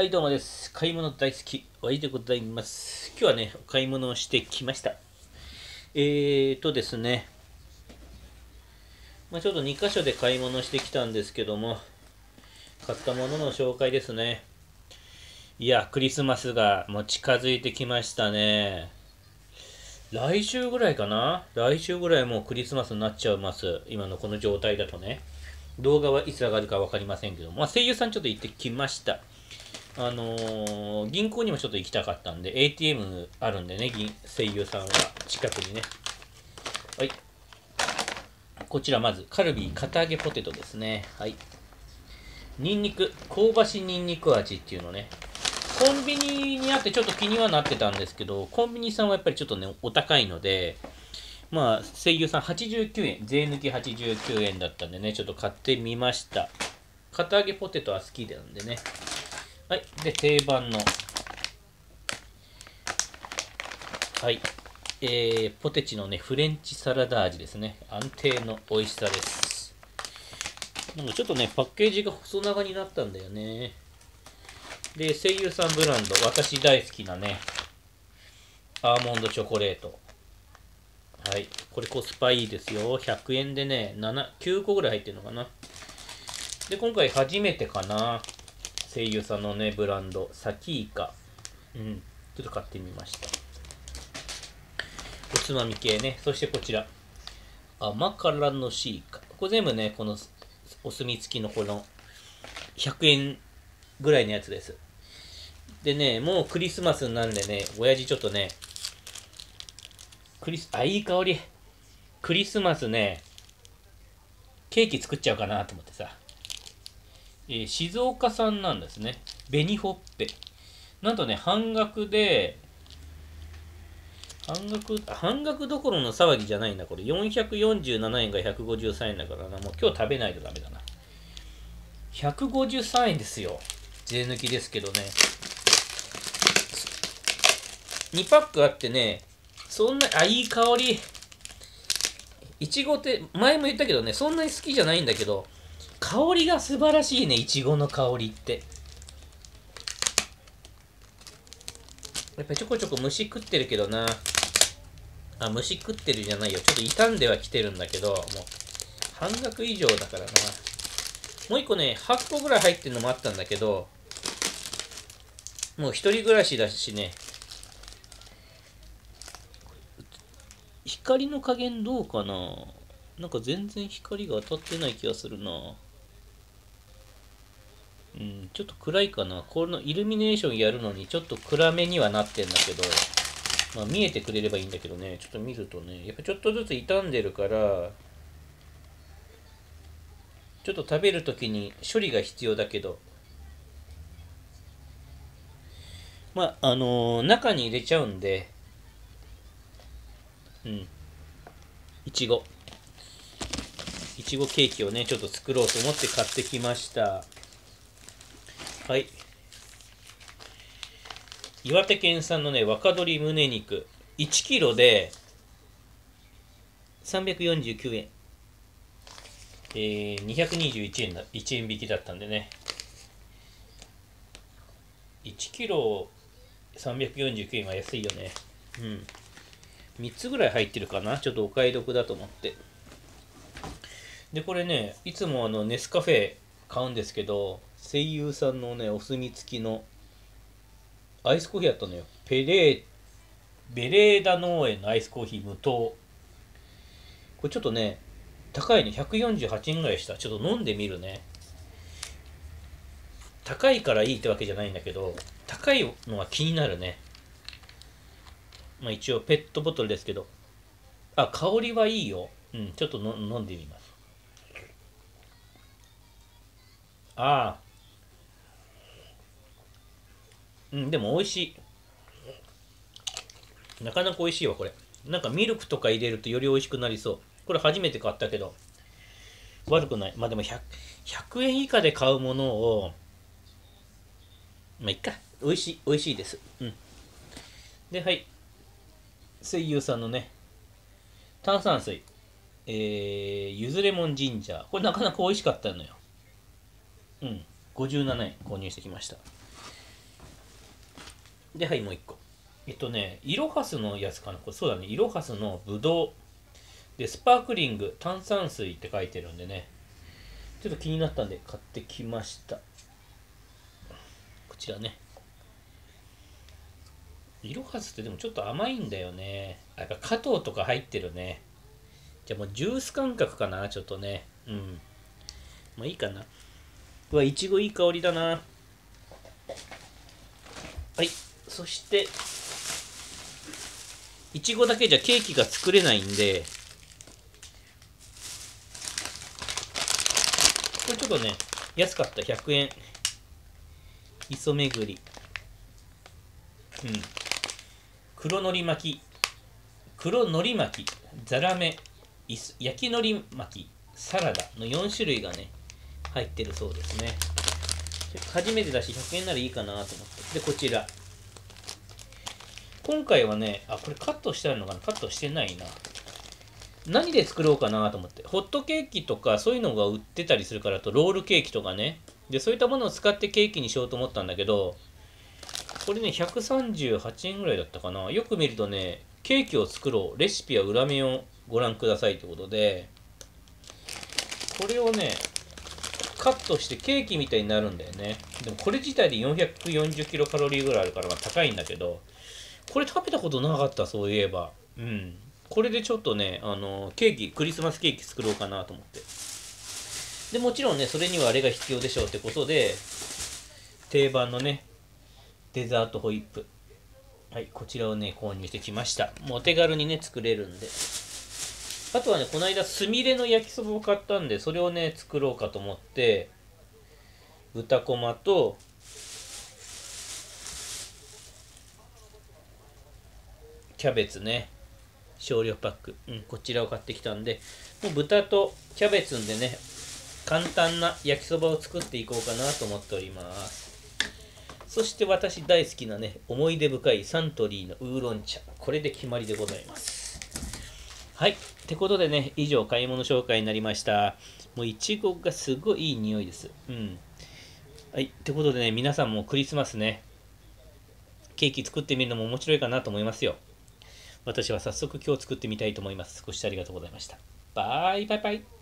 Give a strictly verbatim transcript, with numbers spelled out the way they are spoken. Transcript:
はい、どうもです。買い物大好き、ワイでございます。今日はね、お買い物をしてきました。えーとですね、まあ、ちょっとに箇所で買い物してきたんですけども、買ったものの紹介ですね。いや、クリスマスがもう近づいてきましたね。来週ぐらいかな来週ぐらいもうクリスマスになっちゃいます。今のこの状態だとね。動画はいつ上がるか分かりませんけども、まあ、声優さんちょっと行ってきました。あのー、銀行にもちょっと行きたかったんで、エーティーエム あるんでね、銀声優さんは近くにね。はい。こちらまず、カルビー堅揚げポテトですね。はい。ニンニク、香ばしニンニク味っていうのね。コンビニにあってちょっと気にはなってたんですけど、コンビニさんはやっぱりちょっとね、お高いので、まあ、声優さんはちじゅうきゅうえん、税抜きはちじゅうきゅうえんだったんでね、ちょっと買ってみました。堅揚げポテトは好きなんでね。はい。で、定番の、はい。えー、ポテチのね、フレンチサラダ味ですね。安定の美味しさです。なんかちょっとね、パッケージが細長になったんだよね。で、声優さんブランド、私大好きなね、アーモンドチョコレート。はい。これコスパいいですよ。ひゃくえんでね、なな、きゅうこぐらい入ってるのかな。で、今回初めてかな。声優さんのね、ブランド、サキイカ。うん。ちょっと買ってみました。おつまみ系ね。そしてこちら。甘辛のシーカ。これ全部ね、このお墨付きのこのひゃくえんぐらいのやつです。でね、もうクリスマスになるんでね、親父ちょっとね、クリス、あ、いい香り。クリスマスね、ケーキ作っちゃおうかなと思ってさ。えー静岡産なんですね。紅ほっぺ。なんとね、半額で、半額、半額どころの騒ぎじゃないんだ、これ。よんひゃくよんじゅうななえんがひゃくごじゅうさんえんだからな。もう今日食べないとダメだな。ひゃくごじゅうさんえんですよ。税抜きですけどね。にパックあってね、そんな、あ、いい香り。いちごって、前も言ったけどね、そんなに好きじゃないんだけど、香りが素晴らしいね、いちごの香りって。やっぱりちょこちょこ虫食ってるけどな。あ、虫食ってるじゃないよ。ちょっと傷んではきてるんだけど、もう、半額以上だからな。もう一個ね、はっこぐらい入ってるのもあったんだけど、もう一人暮らしだしね、光の加減どうかな。なんか全然光が当たってない気がするな。うん、ちょっと暗いかな。このイルミネーションやるのにちょっと暗めにはなってんだけど、まあ見えてくれればいいんだけどね、ちょっと見るとね、やっぱちょっとずつ傷んでるから、ちょっと食べるときに処理が必要だけど、まあ、あのー中に入れちゃうんで、うん、いちご。いちごケーキをね、ちょっと作ろうと思って買ってきました。はい。岩手県産のね、若鶏胸肉。いちキロでさんびゃくよんじゅうきゅうえん。えー、にひゃくにじゅういちえんだ、いちえん引きだったんでね。いちキロさんびゃくよんじゅうきゅうえんは安いよね。うん。みっつぐらい入ってるかな。ちょっとお買い得だと思って。で、これね、いつもあのネスカフェ買うんですけど、声優さんのね、お墨付きのアイスコーヒーやったのよ。ペレー、ベレーダ農園のアイスコーヒー無糖。これちょっとね、高いね。ひゃくよんじゅうはちえんぐらいした。ちょっと飲んでみるね。高いからいいってわけじゃないんだけど、高いのは気になるね。まあ一応ペットボトルですけど。あ、香りはいいよ。うん、ちょっとの飲んでみます。ああ、うん、でも美味しい。なかなか美味しいわ、これ。なんかミルクとか入れるとより美味しくなりそう。これ初めて買ったけど、悪くない。まあでも ひゃく, ひゃくえん以下で買うものを、まあいっか。美味しい、美味しいです。うん。で、はい。声優さんのね、炭酸水。えー、ゆずレモンジンジャー。これなかなか美味しかったのよ。うん。ごじゅうななえん購入してきました。 で、はい、もう一個。えっとね、イロハスのやつかな。これそうだね、イロハスのブドウ。で、スパークリング、炭酸水って書いてるんでね、ちょっと気になったんで買ってきました。こちらね。イロハスってでもちょっと甘いんだよね。やっぱ加糖とか入ってるね。じゃあもうジュース感覚かな、ちょっとね。うん。まあいいかな。うわ、いちごいい香りだな。はい。そして、いちごだけじゃケーキが作れないんで、これちょっとね、安かった。ひゃくえん。磯巡り。うん。黒のり巻き。黒のり巻き。ザラメ。焼きのり巻き。サラダのよん種類がね、入ってるそうですね。初めてだしひゃくえんならいいかなと思って。で、こちら。今回はね、あ、これカットしてあるのかな、カットしてないな。何で作ろうかなと思って。ホットケーキとかそういうのが売ってたりするから、とロールケーキとかね。で、そういったものを使ってケーキにしようと思ったんだけど、これね、ひゃくさんじゅうはちえんぐらいだったかな。よく見るとね、ケーキを作ろう。レシピは裏面をご覧くださいということで、これをね、カットしてケーキみたいになるんだよね。でもこれ自体でよんひゃくよんじゅうキロカロリーぐらいあるから高いんだけど、これ食べたことなかった、そういえば。うん。これでちょっとね、あの、ケーキ、クリスマスケーキ作ろうかなと思って。で、もちろんね、それにはあれが必要でしょうってことで、定番のね、デザートホイップ。はい、こちらをね、購入してきました。もうお手軽にね、作れるんで。あとはね、この間、すみれの焼きそばを買ったんで、それをね、作ろうかと思って、豚こまと、キャベツね、少量パック、うん、こちらを買ってきたんで、もう豚とキャベツんでね、簡単な焼きそばを作っていこうかなと思っております。そして私大好きなね、思い出深いサントリーのウーロン茶。これで決まりでございます。はい。ってことでね、以上買い物紹介になりました。もういちごがすごいいい匂いです。うん。はい。ってことでね、皆さんもクリスマスね、ケーキ作ってみるのも面白いかなと思いますよ。私は早速今日作ってみたいと思います。ご視聴ありがとうございました。バイバイバイ。